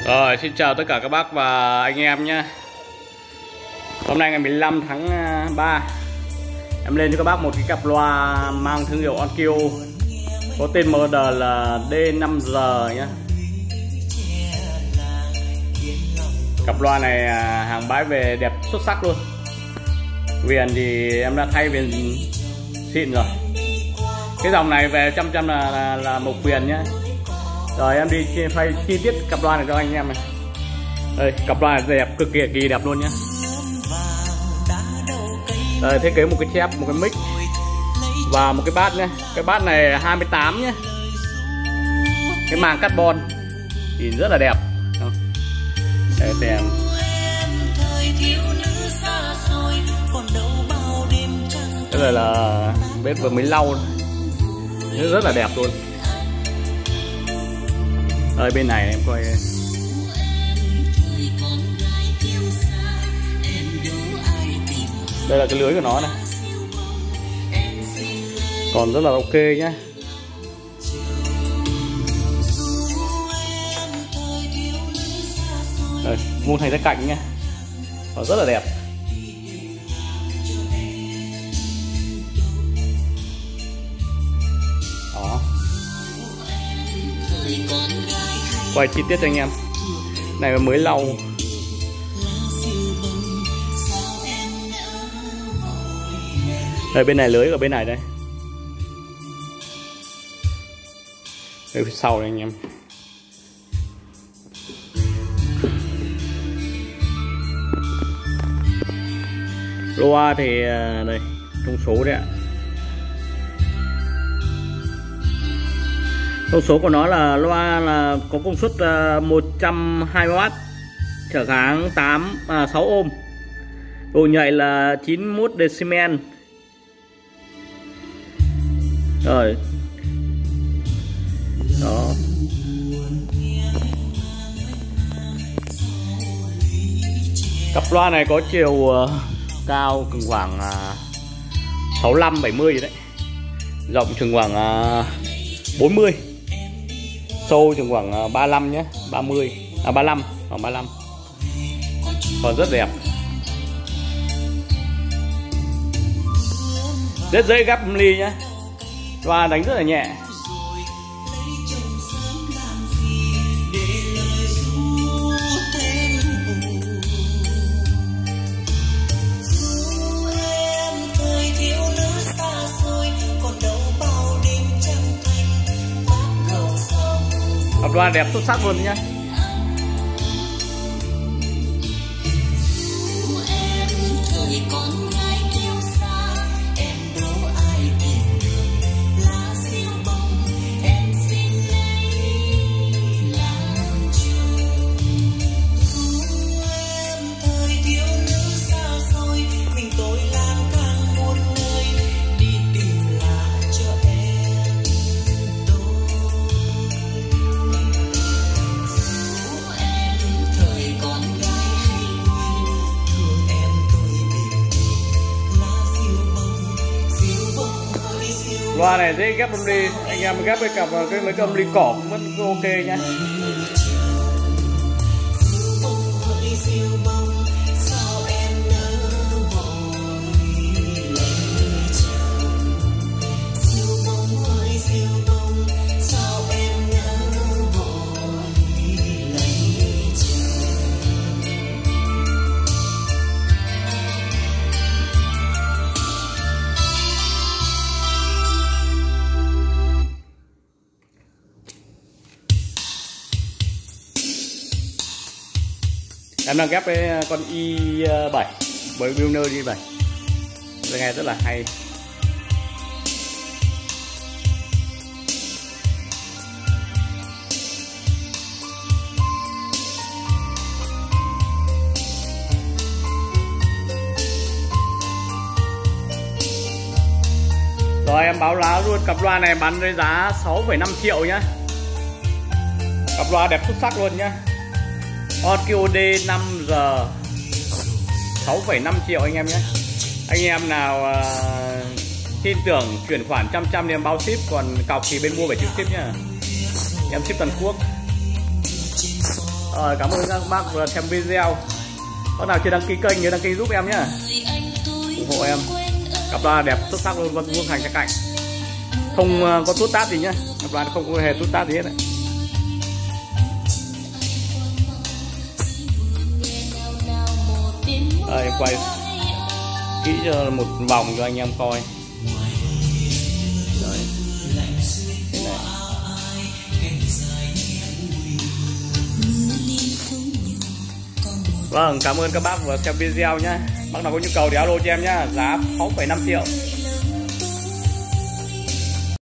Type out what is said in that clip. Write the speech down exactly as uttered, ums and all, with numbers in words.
Rồi, xin chào tất cả các bác và anh em nhé. Hôm nay ngày mười lăm tháng ba, em lên cho các bác một cái cặp loa mang thương hiệu Onkyo, có tên model là D năm G nhé. Cặp loa này hàng bãi về đẹp xuất sắc luôn. Viền thì em đã thay viền xịn rồi. Cái dòng này về trăm trăm là, là, là một viền nhé. Rồi em đi phay chi tiết cặp loa này cho anh em này. Đây, cặp loa này đẹp, cực kỳ kỳ đẹp luôn nhé. Đây, thiết kế một cái chép, một cái mic và một cái bát nhé. Cái bát này hai mươi tám nhé. Cái màng carbon thì rất là đẹp. Đây xem. Cái này là bếp vừa mới lau, rất là đẹp luôn. Ở bên này em coi, đây là cái lưới của nó này, còn rất là ok nhé. Đây, vuông thành ra cạnh nhé, nó rất là đẹp. Đó, quay chi tiết cho anh em. Này là mới lau. Đây, bên này lưới ở bên này đây. Đây phía sau đây anh em. Loa thì đây, thông số đấy ạ. Thông số của nó là loa là có công suất một trăm hai mươi oát, trở kháng tám à, sáu ôm, độ nhạy là chín mươi mốt decibel. Rồi đó, cặp loa này có chiều uh, cao khoảng uh, sáu mươi lăm bảy mươi vậy đấy, rộng chừng khoảng uh, bốn mươi, sâu chừng khoảng uh, ba mươi lăm nhé, ba mươi à ba mươi lăm, khoảng ba mươi lăm, còn rất đẹp, rất dễ gắp ly nhé. Loa đánh rất là nhẹ. Cặp loa đẹp xuất sắc luôn nhé. Loa này dễ ghép âm ly, anh em ghép với cặp cái mấy cái âm ly cỏ cũng vẫn ok nhá. Em đang ghép với con i bảy với Builder i bảy, nghe rất là hay. Rồi em báo giá luôn, cặp loa này bán với giá sáu phẩy năm triệu nhá. Cặp loa đẹp xuất sắc luôn nhá. Onkyo D năm G sáu phẩy năm triệu anh em nhé. Anh em nào uh, tin tưởng chuyển khoản trăm trăm thì em bao ship, còn cọc thì bên mua phải chịu ship nhá. Em ship toàn quốc. Rồi, cảm ơn các bác vừa xem video. Bác nào chưa đăng ký kênh nhớ đăng ký giúp em nhé, ủng hộ em. Cặp loa đẹp xuất sắc luôn, Vân Vương Thành Trái Cạnh, không có tút tát gì nhá, cặp loa không có hề tút tát gì hết đấy. Đây, em quay kỹ cho một vòng cho anh em coi. Đấy. Vâng, cảm ơn các bác vừa xem video nhé. Bác nào có nhu cầu thì alo cho em nhé, giá sáu phẩy năm triệu.